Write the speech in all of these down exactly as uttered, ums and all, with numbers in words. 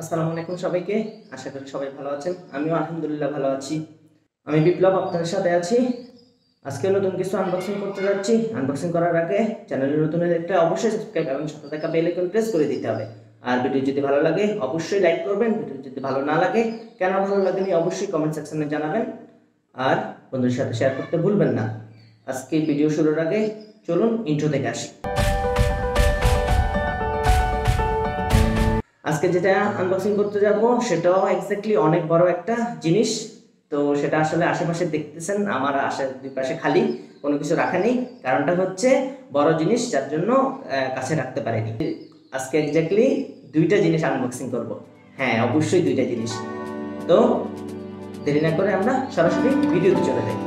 আসসালামু আলাইকুম সবাইকে। আশা করি সবাই ভালো আছেন। আমিও আলহামদুলিল্লাহ ভালো আছি। আমি বিপ্লব আপনাদের সাথে আছি। আজকে নতুন কিছু আনবক্সিং করতে যাচ্ছি। আনবক্সিং করার আগে চ্যানেলে নতুন হলে একটা অবশ্যই সাবস্ক্রাইব এবং সাথে থাকা বেল আইকন প্রেস করে দিতে হবে। আর ভিডিও যদি ভালো লাগে অবশ্যই লাইক করবেন। ভিডিও যদি ভালো না লাগে, কেন ভালো লাগেনি অবশ্যই কমেন্ট সেকশনে জানাবেন। আর বন্ধুদের সাথে শেয়ার করতে ভুলবেন না। আজকে ভিডিও শুরুর আগে চলুন ইন্ট্রো থেকে আসি। আজকে যেটা আনবক্সিং করতে যাব সেটাও এক্স্যাক্টলি অনেক বড় একটা জিনিস। তো সেটা আসলে আশেপাশে দেখতেছেন আমার আশে দুই পাশে খালি, কোনো কিছু রাখা নেই। কারণটা হচ্ছে বড় জিনিস, যার জন্য কাছে রাখতে পারিনি। আজকে এক্স্যাক্টলি দুইটা জিনিস আনবক্সিং করব। হ্যাঁ, অবশ্যই দুইটা জিনিস। তো দেরি না করে আমরা সরাসরি ভিডিওতে চলে যাই।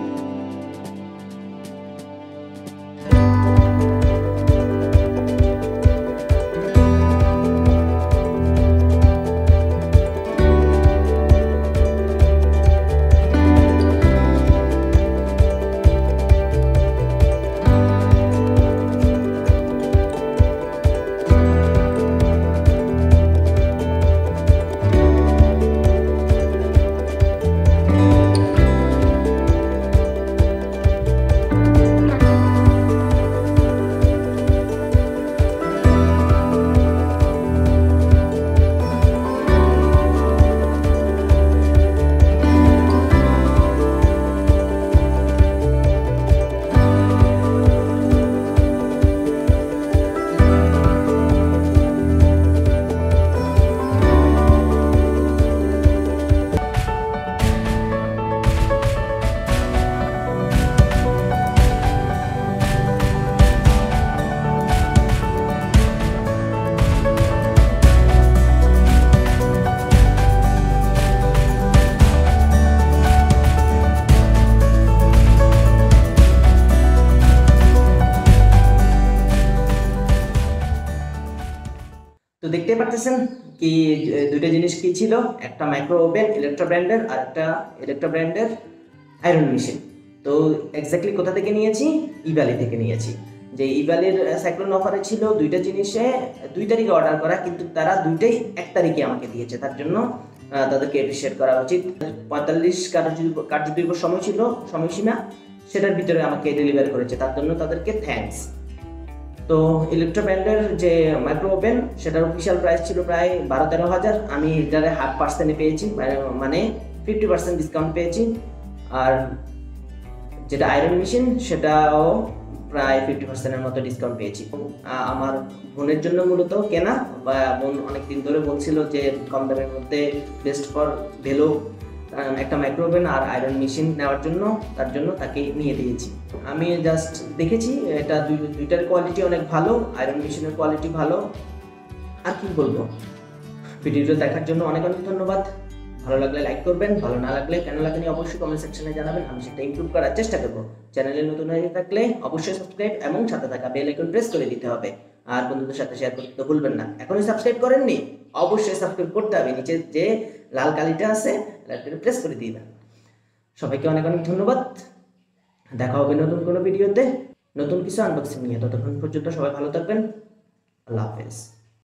তো দেখতে পাচ্ছেন কি দুইটা জিনিস কি ছিল, একটা মাইক্রো ওভেন ইলেকট্রা ব্র্যান্ডের আর একটা ইলেকট্রা ব্র্যান্ডের আয়রন মেশিন। তো এক্স্যাক্টলি কোথা থেকে নিয়েছি? ইবালি থেকে নিয়েছি। যে ইবালির সাইক্লোন অফারে ছিল দুইটা জিনিসে দুই তারিখে অর্ডার করা, কিন্তু তারা দুইটাই এক তারিখে আমাকে দিয়েছে। তার জন্য তাদেরকে অ্যাপ্রিশিয়েট করা উচিত। পঁয়তাল্লিশ কার্য দিবস সময় ছিল, সময়সীমা, সেটার ভিতরে আমাকে ডেলিভারি করেছে, তার জন্য তাদেরকে থ্যাঙ্কস। তো ইলেকট্রা ব্র্যান্ডের যে মাইক্রো ওভেন সেটার অফিসিয়াল প্রাইস ছিল প্রায় বারো তেরো হাজার। আমি এটারে হাফ পার্সেন্টে পেয়েছি, মানে ফিফটি পার্সেন্ট ডিসকাউন্ট পেয়েছি। আর যেটা আয়রন মেশিন সেটাও প্রায় ফিফটি পার্সেন্টের মতো ডিসকাউন্ট পেয়েছি। আমার বোনের জন্য মূলত কেনা, বা বোন অনেকদিন ধরে বলছিল যে কম দামের মধ্যে বেস্ট ফর ভ্যালু একটা মাইক্রো ওভেন আর আয়রন মেশিন নেওয়ার জন্য, তার জন্য তাকে নিয়ে দিয়েছি। আমি জাস্ট দেখেছি এটা দুইটার কোয়ালিটি অনেক ভালো, আয়রন মেশিনের কোয়ালিটি ভালো। আর কি বলবো, ভিডিওটা দেখার জন্য অনেক অনেক ধন্যবাদ। ভালো লাগলে লাইক করবেন, ভালো না লাগলে কেন লাগেনি অবশ্যই কমেন্ট সেকশনে জানাবেন, আমি সেটা ইমপ্রুভ করার চেষ্টা করবো। চ্যানেলে নতুন হয়ে থাকলে অবশ্যই সাবস্ক্রাইব এবং সাথে থাকা বেল আইকন প্রেস করে দিতে হবে। আর বন্ধুদের সাথে শেয়ার করতে ভুলবেন না। এখনই সাবস্ক্রাইব করেননি? অবশ্যই সাবস্ক্রাইব করতে হবে। নিচে যে লাল কালিটা আছে লালটা প্রেস করে দিবেন। সবাইকে অনেক অনেক ধন্যবাদ। দেখা হবে নতুন কোনো ভিডিওতে নতুন কিছু আনবক্সিং নিয়ে। ততক্ষণ পর্যন্ত সবাই ভালো থাকবেন। আল্লাহ হাফেজ।